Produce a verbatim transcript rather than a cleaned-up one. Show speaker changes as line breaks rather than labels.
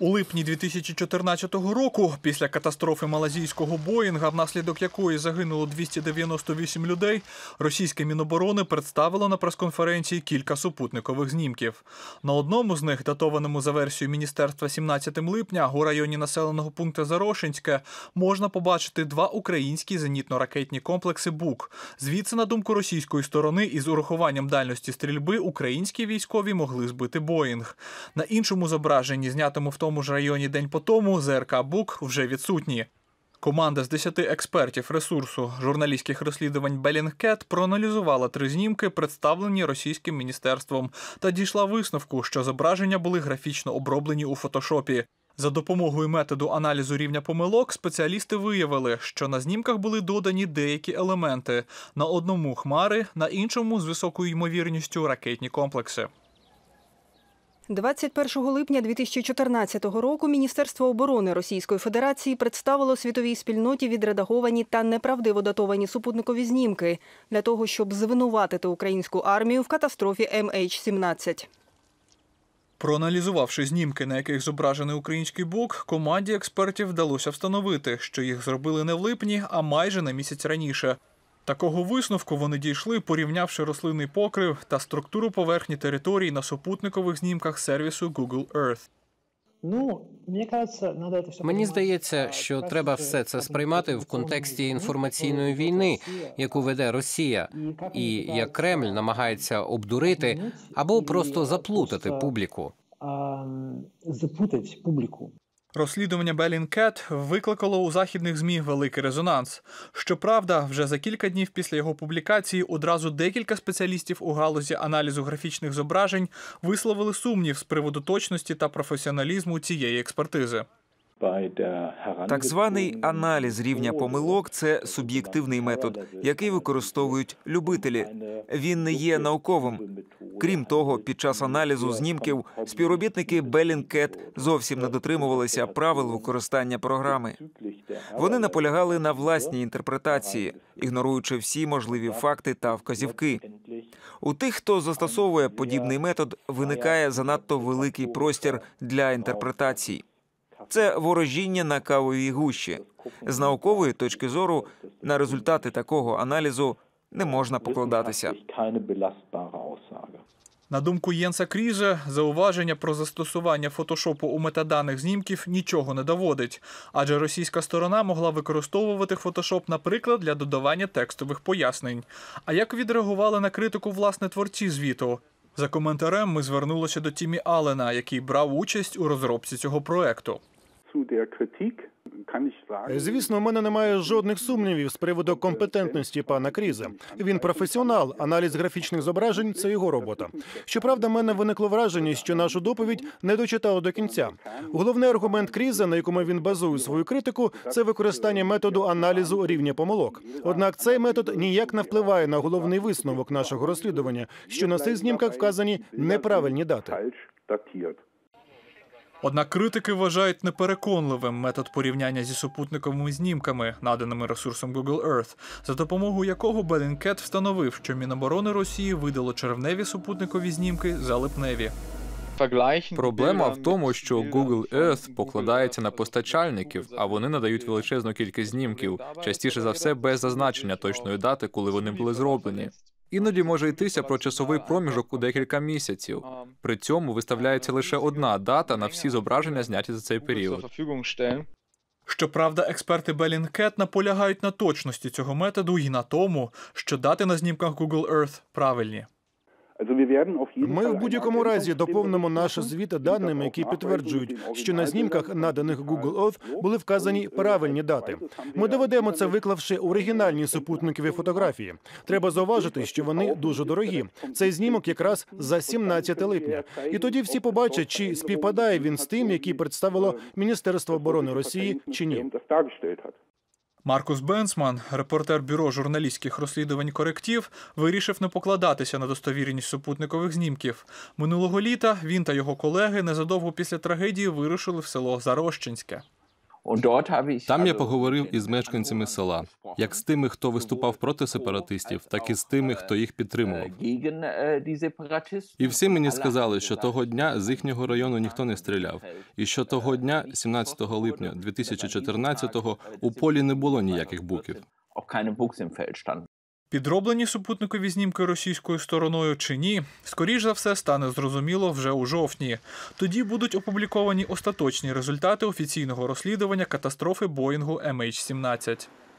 У липні дві тисячі чотирнадцятого року, після катастрофи малайзійського Боїнга, внаслідок якої загинуло двісті дев'яносто вісім людей, російське Міноборони представило на прес-конференції кілька супутникових знімків. На одному з них, датованому за версією міністерства сімнадцятого липня, у районі населеного пункту Зарошинське, можна побачити два українські зенітно-ракетні комплекси «Бук». Звідси, на думку російської сторони, із урахуванням дальності стрільби, українські військові могли збити Боїнг. На іншому зображенні, знятому в тому В тому ж районі день по тому, ЗРК «Бук» вже відсутні. Команда з десяти експертів ресурсу журналістських розслідувань Bellingcat проаналізувала три знімки, представлені російським міністерством, та дійшла висновку, що зображення були графічно оброблені у фотошопі. За допомогою методу аналізу рівня помилок спеціалісти виявили, що на знімках були додані деякі елементи. На одному – хмари, на іншому – з високою ймовірністю ракетні комплекси.
двадцять першого липня дві тисячі чотирнадцятого року Міністерство оборони Російської Федерації представило світовій спільноті відредаговані та неправдиво датовані супутникові знімки для того, щоб звинуватити українську армію в катастрофі Ем Ейч сімнадцять.
Проаналізувавши знімки, на яких зображений український «Бук», команді експертів вдалося встановити, що їх зробили не в липні, а майже на місяць раніше. Такого висновку вони дійшли, порівнявши рослинний покрив та структуру поверхні територій на супутникових знімках сервісу Google Earth.
Мені здається, що треба все це сприймати в контексті інформаційної війни, яку веде Росія, і як Кремль намагається обдурити або просто заплутати публіку.
Розслідування Bellingcat викликало у західних ЗМІ великий резонанс. Щоправда, вже за кілька днів після його публікації одразу декілька спеціалістів у галузі аналізу графічних зображень висловили сумнів з приводу точності та професіоналізму цієї експертизи.
Так званий аналіз рівня помилок – це суб'єктивний метод, який використовують любителі. Він не є науковим. Крім того, під час аналізу знімків співробітники Bellingcat зовсім не дотримувалися правил використання програми. Вони наполягали на власній інтерпретації, ігноруючи всі можливі факти та вказівки. У тих, хто застосовує подібний метод, виникає занадто великий простір для інтерпретацій. Це ворожіння на кавовій гущі. З наукової точки зору на результати такого аналізу не можна покладатися.
На думку Єнса Кріже, зауваження про застосування фотошопу у метаданих знімків нічого не доводить, адже російська сторона могла використовувати фотошоп, наприклад, для додавання текстових пояснень. А як відреагували на критику власне творці звіту? За коментарем ми звернулися до Тімі Аллена, який брав участь у розробці цього проекту.
Звісно, у мене немає жодних сумнівів з приводу компетентності пана Крізе. Він професіонал, аналіз графічних зображень – це його робота. Щоправда, в мене виникло враження, що нашу доповідь не дочитали до кінця. Головний аргумент Крізе, на якому він базує свою критику, це використання методу аналізу рівня помилок. Однак цей метод ніяк не впливає на головний висновок нашого розслідування, що на цих знімках вказані неправильні дати.
Однак критики вважають непереконливим метод порівняння зі супутниковими знімками, наданими ресурсом Google Earth, за допомогою якого Bellingcat встановив, що Міноборони Росії видало червневі супутникові знімки за липневі.
Проблема в тому, що Google Earth покладається на постачальників, а вони надають величезну кількість знімків, частіше за все без зазначення точної дати, коли вони були зроблені. Іноді може йтися про часовий проміжок у декілька місяців. При цьому виставляється лише одна дата на всі зображення, зняті за цей період.
Щоправда, експерти Bellingcat наполягають на точності цього методу і на тому, що дати на знімках Google Earth правильні.
Ми в будь-якому разі доповнимо наш звіт даними, які підтверджують, що на знімках, наданих Google Earth, були вказані правильні дати. Ми доведемо це, виклавши оригінальні супутникові фотографії. Треба зауважити, що вони дуже дорогі. Цей знімок якраз за сімнадцяте липня. І тоді всі побачать, чи співпадає він з тим, який представило Міністерство оборони Росії, чи ні.
Маркус Бенцман, репортер Бюро журналістських розслідувань «Коректив», вирішив не покладатися на достовірність супутникових знімків. Минулого літа він та його колеги незадовго після трагедії вирушили в село Зарощинське.
Там я поговорив із мешканцями села, як з тими, хто виступав проти сепаратистів, так і з тими, хто їх підтримував. І всі мені сказали, що того дня з їхнього району ніхто не стріляв, і що того дня, сімнадцятого липня дві тисячі чотирнадцятого, у полі не було ніяких буків.
Підроблені супутникові знімки російською стороною чи ні, скоріш за все стане зрозуміло вже у жовтні. Тоді будуть опубліковані остаточні результати офіційного розслідування катастрофи Боїнгу Ем Ейч сімнадцять.